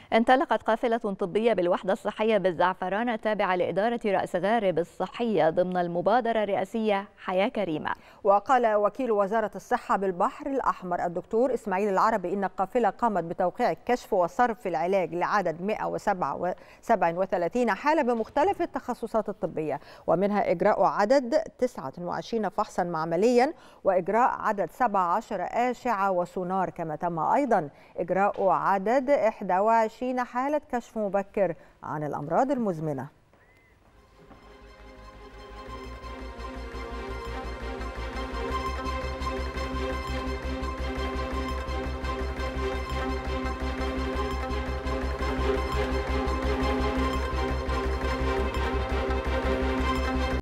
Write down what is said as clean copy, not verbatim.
انطلقت قافلة طبية بالوحدة الصحية بالزعفرانة التابعة لإدارة رأس غارب الصحية ضمن المبادرة الرئاسية حياة كريمة. وقال وكيل وزارة الصحة بالبحر الأحمر الدكتور إسماعيل العربي إن القافلة قامت بتوقيع الكشف وصرف العلاج لعدد 137 حالة بمختلف التخصصات الطبية، ومنها إجراء عدد 29 فحصا معمليا وإجراء عدد 17 أشعة وسونار، كما تم أيضا إجراء عدد 21 حالة كشف مبكر عن الأمراض المزمنة.